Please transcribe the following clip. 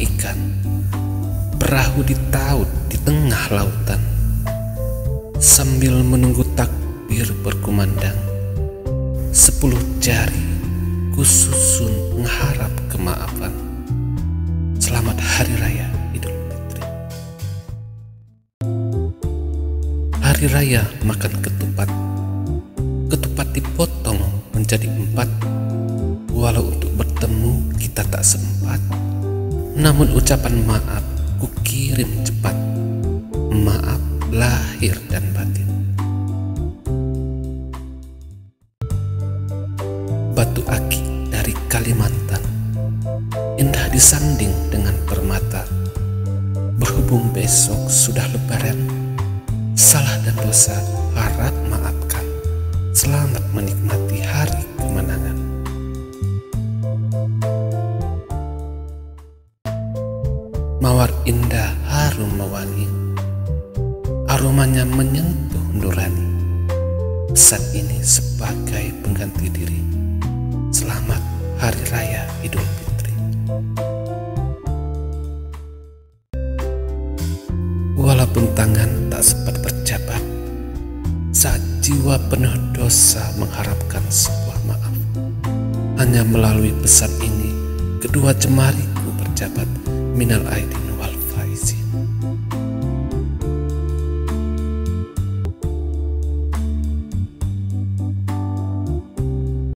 ikan, perahu ditaut di tengah lautan. Sambil menunggu takbir berkumandang, 10 jari kususun mengharap kemaafan. Selamat Hari Raya Idul Fitri. Hari Raya makan ketupat. Ketupat dipotong menjadi 4. Walau untuk bertemu kita tak sempat, namun ucapan maaf kukirim cepat. Maaf lahir dan batin. Batu akik dari Kalimantan, indah disanding dengan permata. Berhubung besok sudah lebaran, salah dan dosa harap maafkan. Selamat menikmati hari kemenangan. Mawar indah harum mewangi, aromanya menyentuh nurani. Pesan ini sebagai pengganti diri. Selamat Hari Raya Idul Fitri. Walaupun tangan tak sempat berjabat, saat jiwa penuh dosa mengharapkan sebuah maaf, hanya melalui pesan ini kedua jemariku berjabat. Minal aidin